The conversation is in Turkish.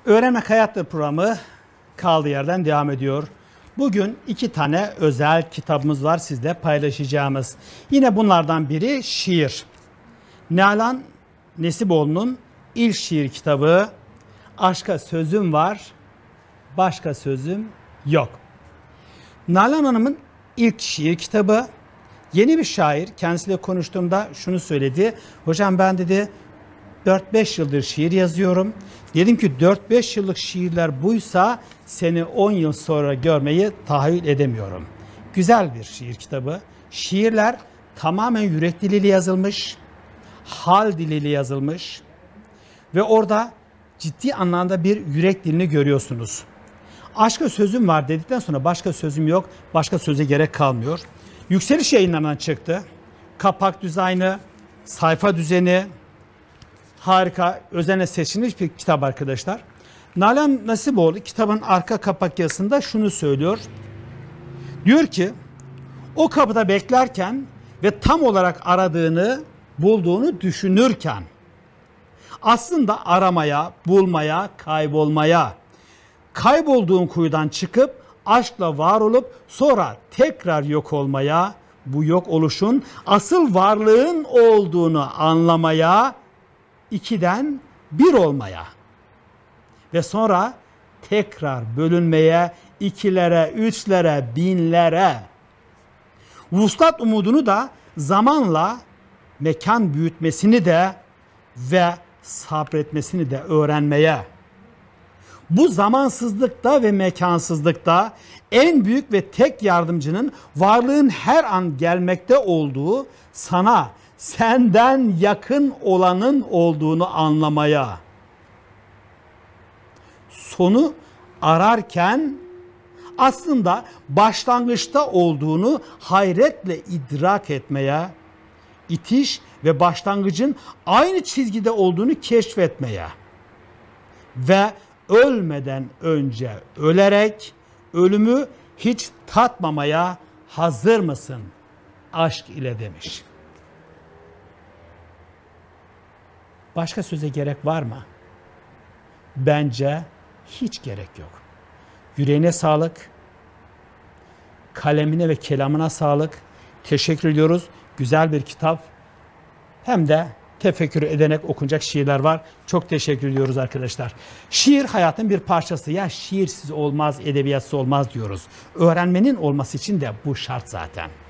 Öğrenmek Hayattır programı kaldığı yerden devam ediyor. Bugün 2 tane özel kitabımız var sizle paylaşacağımız. Yine bunlardan biri şiir. Nalan Nesiboğlu'nun ilk şiir kitabı Aşka Sözüm Var, Başka Sözüm Yok. Nalan Hanım'ın ilk şiir kitabı. Yeni bir şair kendisiyle konuştuğumda şunu söyledi. Hocam ben dedi 4-5 yıldır şiir yazıyorum. Dedim ki 4-5 yıllık şiirler buysa seni 10 yıl sonra görmeyi tahayyül edemiyorum. Güzel bir şiir kitabı. Şiirler tamamen yürek diliyle yazılmış, hal diliyle yazılmış ve orada ciddi anlamda bir yürek dilini görüyorsunuz. Aşka sözüm var dedikten sonra başka sözüm yok, başka söze gerek kalmıyor. Yükseliş Yayınları'ndan çıktı. Kapak dizaynı, sayfa düzeni, harika, özenle seçilmiş bir kitap arkadaşlar. Nalan Nesiboğlu kitabın arka kapak yazısında şunu söylüyor. Diyor ki, o kapıda beklerken ve tam olarak aradığını, bulduğunu düşünürken, aslında aramaya, bulmaya, kaybolmaya, kaybolduğun kuyudan çıkıp aşkla var olup sonra tekrar yok olmaya, bu yok oluşun asıl varlığın olduğunu anlamaya, 2'den 1 olmaya ve sonra tekrar bölünmeye 2'lere, 3'lere, 1000'lere. Vuslat umudunu da zamanla mekan büyütmesini de ve sabretmesini de öğrenmeye. Bu zamansızlıkta ve mekansızlıkta en büyük ve tek yardımcının varlığın her an gelmekte olduğu, sana senden yakın olanın olduğunu anlamaya. Sonu ararken aslında başlangıçta olduğunu hayretle idrak etmeye, itiş ve başlangıcın aynı çizgide olduğunu keşfetmeye ve ölmeden önce ölerek ölümü hiç tatmamaya hazır mısın aşk ile demiş. Başka söze gerek var mı? Bence hiç gerek yok. Yüreğine sağlık, kalemine ve kelamına sağlık. Teşekkür ediyoruz. Güzel bir kitap. Hem de tefekkür ederek okunacak şiirler var. Çok teşekkür ediyoruz arkadaşlar. Şiir hayatın bir parçası. Ya şiirsiz olmaz, edebiyatsız olmaz diyoruz. Öğrenmenin olması için de bu şart zaten.